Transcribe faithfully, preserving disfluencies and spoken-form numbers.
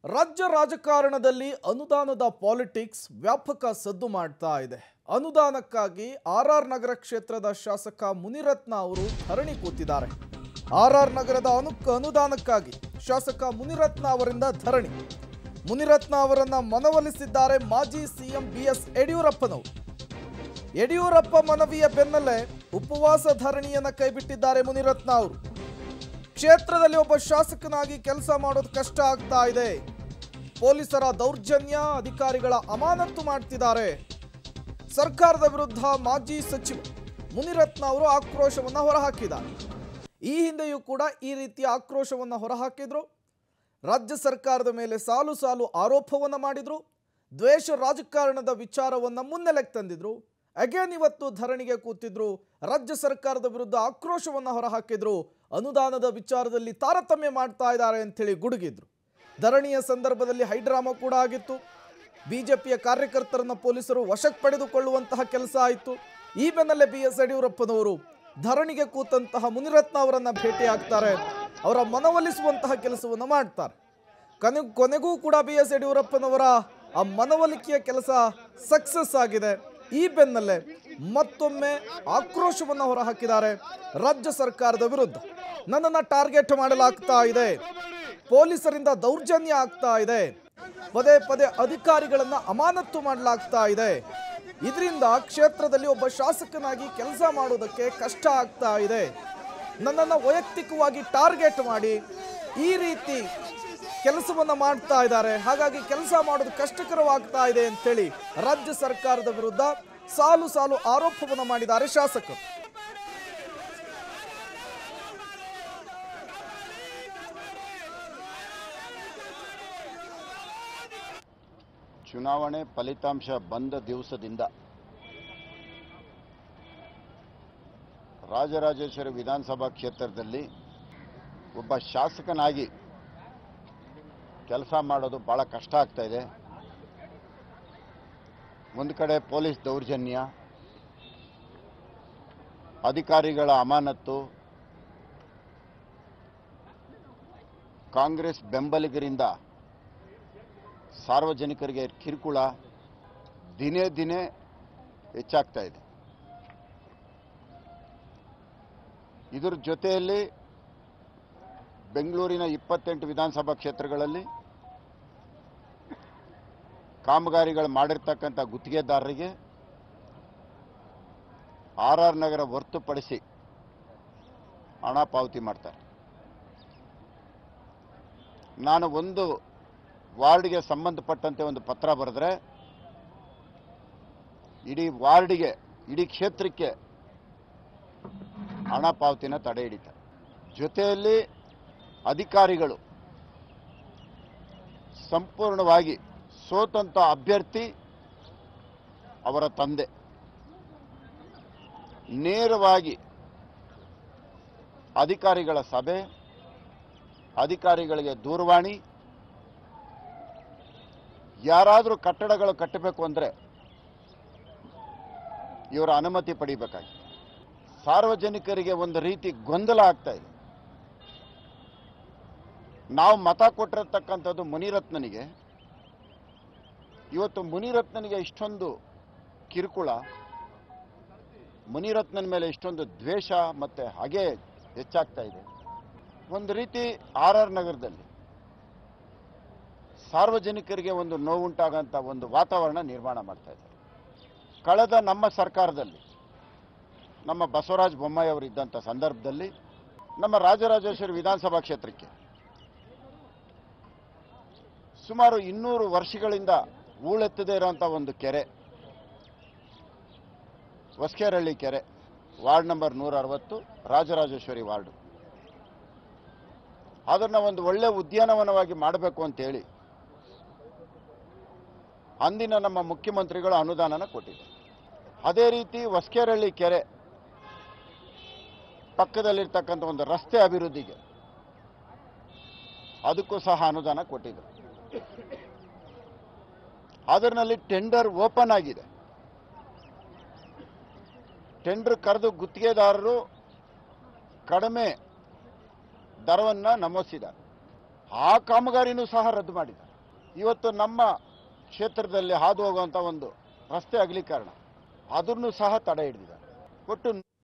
ರಾಜ್ಯ ರಾಜಕಾರಣದಲ್ಲಿ ಅನುದಾನದ ಪಾಲಿಟಿಕ್ಸ್ ವ್ಯಾಪಕ ಸದ್ದು ಮಾಡ್ತಾ ಇದೆ. ಅನುದಾನಕ್ಕಾಗಿ ಆರ್ ಆರ್ ನಗರ ಕ್ಷೇತ್ರದ ಶಾಸಕ ಮುನಿರತ್ನ ಅವರು ಧರಣಿ ಕೂತಿದ್ದಾರೆ. ಆರ್ ಆರ್ ನಗರದ ಅನು ಅನುದಾನಕ್ಕಾಗಿ ಶಾಸಕ ಮುನಿರತ್ನ ಅವರಿಂದ ಧರಣಿ. ಮುನಿರತ್ನ ಅವರನ್ನ ಮನವೊಲಿಸಿದ್ದಾರೆ ಮಾಜಿ ಸಿಎಂ ಬಿ ಎಸ್ ಯಡಿಯೂರಪ್ಪನವರು. ಯಡಿಯೂರಪ್ಪ ಮನವಿಯ ಬೆನ್ನಲ್ಲೇ ಉಪವಾಸ ಧರಣಿಯನ್ನು ಕೈಬಿಟ್ಟಿದ್ದಾರೆ ಮುನಿರತ್ನ ಅವರು. ಕ್ಷೇತ್ರದಲ್ಲಿ ಒಬ್ಬ ಶಾಸಕನಾಗಿ ಕೆಲಸ ಮಾಡೋದು ಕಷ್ಟ ಆಗ್ತಾ ಇದೆ. ಪೊಲೀಸರ ದೌರ್ಜನ್ಯ, ಅಧಿಕಾರಿಗಳ ಅಮಾನತು ಮಾಡ್ತಿದ್ದಾರೆ. ಸರ್ಕಾರದ ವಿರುದ್ಧ ಮಾಜಿ ಸಚಿವ ಮುನಿರತ್ನ ಅವರು ಆಕ್ರೋಶವನ್ನು ಹೊರಹಾಕಿದ್ದಾರೆ. ಈ ಹಿಂದೆಯೂ ಕೂಡ ಈ ರೀತಿಯ ಆಕ್ರೋಶವನ್ನು ಹೊರಹಾಕಿದ್ರು. ರಾಜ್ಯ ಸರ್ಕಾರದ ಮೇಲೆ ಸಾಲು ಸಾಲು ಆರೋಪವನ್ನು ಮಾಡಿದ್ರು. ದ್ವೇಷ ರಾಜಕಾರಣದ ವಿಚಾರವನ್ನು ಮುನ್ನೆಲೆಗೆ ತಂದಿದ್ರು. ಅಗೇನ್ ಇವತ್ತು ಧರಣಿಗೆ ಕೂತಿದ್ರು. ರಾಜ್ಯ ಸರ್ಕಾರದ ವಿರುದ್ಧ ಆಕ್ರೋಶವನ್ನು ಹೊರಹಾಕಿದ್ರು. ಅನುದಾನದ ವಿಚಾರದಲ್ಲಿ ತಾರತಮ್ಯ ಮಾಡ್ತಾ ಇದ್ದಾರೆ ಅಂತೇಳಿ ಗುಡುಗಿದ್ರು. ಧರಣಿಯ ಸಂದರ್ಭದಲ್ಲಿ ಹೈಡ್ರಾಮಾ ಕೂಡ ಆಗಿತ್ತು. ಬಿಜೆಪಿಯ ಕಾರ್ಯಕರ್ತರನ್ನ ಪೊಲೀಸರು ವಶಕ್ಕೆ ಪಡೆದುಕೊಳ್ಳುವಂತಹ ಕೆಲಸ ಆಯಿತು. ಈ ಬೆನ್ನಲ್ಲೇ ಬಿ ಎಸ್ ಯಡಿಯೂರಪ್ಪನವರು ಧರಣಿಗೆ ಕೂತಂತಹ ಮುನಿರತ್ನ ಅವರನ್ನ ಭೇಟಿ ಆಗ್ತಾರೆ. ಅವರ ಮನವೊಲಿಸುವಂತಹ ಕೆಲಸವನ್ನು ಮಾಡ್ತಾರೆ. ಕೊನೆ ಕೊನೆಗೂ ಕೂಡ ಬಿ ಎಸ್ ಯಡಿಯೂರಪ್ಪನವರ ಆ ಮನವೊಲಿಕೆಯ ಕೆಲಸ ಸಕ್ಸಸ್ ಆಗಿದೆ. ಈ ಬೆನ್ನಲ್ಲೇ ಮತ್ತೊಮ್ಮೆ ಆಕ್ರೋಶವನ್ನು ಹೊರಹಾಕಿದ್ದಾರೆ ರಾಜ್ಯ ಸರ್ಕಾರದ ವಿರುದ್ಧ. ನನ್ನನ್ನು ಟಾರ್ಗೆಟ್ ಮಾಡಲಾಗ್ತಾ ಇದೆ, ಪೊಲೀಸರಿಂದ ದೌರ್ಜನ್ಯ ಆಗ್ತಾ ಇದೆ, ಪದೇ ಪದೇ ಅಧಿಕಾರಿಗಳನ್ನ ಅಮಾನತು ಮಾಡಲಾಗ್ತಾ ಇದೆ. ಇದರಿಂದ ಕ್ಷೇತ್ರದಲ್ಲಿ ಒಬ್ಬ ಶಾಸಕನಾಗಿ ಕೆಲಸ ಮಾಡೋದಕ್ಕೆ ಕಷ್ಟ ಆಗ್ತಾ ಇದೆ. ನನ್ನನ್ನು ವೈಯಕ್ತಿಕವಾಗಿ ಟಾರ್ಗೆಟ್ ಮಾಡಿ ಈ ರೀತಿ ಕೆಲಸವನ್ನ ಮಾಡ್ತಾ ಇದ್ದಾರೆ. ಹಾಗಾಗಿ ಕೆಲಸ ಮಾಡೋದು ಕಷ್ಟಕರವಾಗ್ತಾ ಇದೆ ಅಂತೇಳಿ ರಾಜ್ಯ ಸರ್ಕಾರದ ವಿರುದ್ಧ ಸಾಲು ಸಾಲು ಆರೋಪವನ್ನು ಮಾಡಿದ್ದಾರೆ ಶಾಸಕರು. ಚುನಾವಣೆ ಫಲಿತಾಂಶ ಬಂದ ದಿವಸದಿಂದ ರಾಜರಾಜೇಶ್ವರಿ ವಿಧಾನಸಭಾ ಕ್ಷೇತ್ರದಲ್ಲಿ ಒಬ್ಬ ಶಾಸಕನಾಗಿ ಕೆಲಸ ಮಾಡೋದು ಭಾಳ ಕಷ್ಟ ಆಗ್ತಾ ಇದೆ. ಒಂದು ಕಡೆ ಪೊಲೀಸ್ ದೌರ್ಜನ್ಯ, ಅಧಿಕಾರಿಗಳ ಅಮಾನತು, ಕಾಂಗ್ರೆಸ್ ಬೆಂಬಲಿಗರಿಂದ ಸಾರ್ವಜನಿಕರಿಗೆ ಕಿರುಕುಳ ದಿನೇ ದಿನೇ ಹೆಚ್ಚಾಗ್ತಾ ಇದೆ. ಇದರ ಜೊತೆಯಲ್ಲಿ ಬೆಂಗಳೂರಿನ ಇಪ್ಪತ್ತೆಂಟು ವಿಧಾನಸಭಾ ಕ್ಷೇತ್ರಗಳಲ್ಲಿ ಕಾಮಗಾರಿಗಳು ಮಾಡಿರ್ತಕ್ಕಂಥ ಗುತ್ತಿಗೆದಾರರಿಗೆ ಆರ್ ಆರ್ ನಗರ ಹೊರತುಪಡಿಸಿ ಹಣ ಪಾವತಿ ಮಾಡ್ತಾರೆ. ನಾನು ಒಂದು ವಾರ್ಡ್ಗೆ ಸಂಬಂಧಪಟ್ಟಂತೆ ಒಂದು ಪತ್ರ ಬರೆದ್ರೆ ಇಡೀ ವಾರ್ಡ್ಗೆ, ಇಡೀ ಕ್ಷೇತ್ರಕ್ಕೆ ಹಣ ಪಾವತಿನ ತಡೆ ಹಿಡಿತಾರೆ. ಜೊತೆಯಲ್ಲಿ ಅಧಿಕಾರಿಗಳು ಸಂಪೂರ್ಣವಾಗಿ ಸೋತಂತ ಅಭ್ಯರ್ಥಿ ಅವರ ತಂದೆ ನೇರವಾಗಿ ಅಧಿಕಾರಿಗಳ ಸಭೆ, ಅಧಿಕಾರಿಗಳಿಗೆ ದೂರವಾಣಿ, ಯಾರಾದರೂ ಕಟ್ಟಡಗಳು ಕಟ್ಟಬೇಕು ಅಂದರೆ ಇವರ ಅನುಮತಿ ಪಡಿಬೇಕಾಗಿದೆ. ಸಾರ್ವಜನಿಕರಿಗೆ ಒಂದು ರೀತಿ ಗೊಂದಲ ಆಗ್ತಾ ಇದೆ. ನಾವು ಮತ ಕೊಟ್ಟಿರತಕ್ಕಂಥದ್ದು ಮುನಿರತ್ನನಿಗೆ. ಇವತ್ತು ಮುನಿರತ್ನನಿಗೆ ಇಷ್ಟೊಂದು ಕಿರುಕುಳ, ಮುನಿರತ್ನನ ಮೇಲೆ ಇಷ್ಟೊಂದು ದ್ವೇಷ ಮತ್ತು ಹಾಗೆ ಹೆಚ್ಚಾಗ್ತಾ ಇದೆ. ಒಂದು ರೀತಿ ಆರ್ ಆರ್ ನಗರದಲ್ಲಿ ಸಾರ್ವಜನಿಕರಿಗೆ ಒಂದು ನೋವುಂಟಾಗಂಥ ಒಂದು ವಾತಾವರಣ ನಿರ್ಮಾಣ ಮಾಡ್ತಾ ಇದ್ದಾರೆ. ಕಳೆದ ನಮ್ಮ ಸರ್ಕಾರದಲ್ಲಿ, ನಮ್ಮ ಬಸವರಾಜ ಬೊಮ್ಮಾಯಿ ಅವರು ಇದ್ದಂಥ ಸಂದರ್ಭದಲ್ಲಿ ನಮ್ಮ ರಾಜರಾಜೇಶ್ವರಿ ವಿಧಾನಸಭಾ ಕ್ಷೇತ್ರಕ್ಕೆ ಸುಮಾರು ಇನ್ನೂರು ವರ್ಷಗಳಿಂದ ಹೂಳೆತ್ತದೇ ಇರೋಂಥ ಒಂದು ಕೆರೆ, ಹೊಸಕೆರಳ್ಳಿ ಕೆರೆ, ವಾರ್ಡ್ ನಂಬರ್ ನೂರ ಅರವತ್ತು, ರಾಜರಾಜೇಶ್ವರಿ ವಾರ್ಡು, ಅದನ್ನು ಒಂದು ಒಳ್ಳೆ ಉದ್ಯಾನವನವಾಗಿ ಮಾಡಬೇಕು ಅಂತೇಳಿ ಅಂದಿನ ನಮ್ಮ ಮುಖ್ಯಮಂತ್ರಿಗಳು ಅನುದಾನನ ಕೊಟ್ಟಿದ್ದಾರೆ. ಅದೇ ರೀತಿ ಹೊಸಕೆರಳ್ಳಿ ಕೆರೆ ಪಕ್ಕದಲ್ಲಿರ್ತಕ್ಕಂಥ ಒಂದು ರಸ್ತೆ ಅಭಿವೃದ್ಧಿಗೆ ಅದಕ್ಕೂ ಸಹ ಅನುದಾನ ಕೊಟ್ಟಿದ್ದರು. ಅದರಲ್ಲಿ ಟೆಂಡರ್ ಓಪನ್ ಆಗಿದೆ. ಟೆಂಡರ್ ಕರೆದು ಗುತ್ತಿಗೆದಾರರು ಕಡಿಮೆ ದರವನ್ನು ನಮೂದಿಸಿದ್ದಾರೆ. ಆ ಕಾಮಗಾರಿನೂ ಸಹ ರದ್ದು ಮಾಡಿದ್ದಾರೆ. ಇವತ್ತು ನಮ್ಮ ಕ್ಷೇತ್ರದಲ್ಲಿ ಹಾದು ಹೋಗುವಂಥ ಒಂದು ರಸ್ತೆ ಅಗಲೀಕರಣ ಅದನ್ನು ಸಹ ತಡೆ ಹಿಡಿದಿದ್ದಾರೆ. ಒಟ್ಟು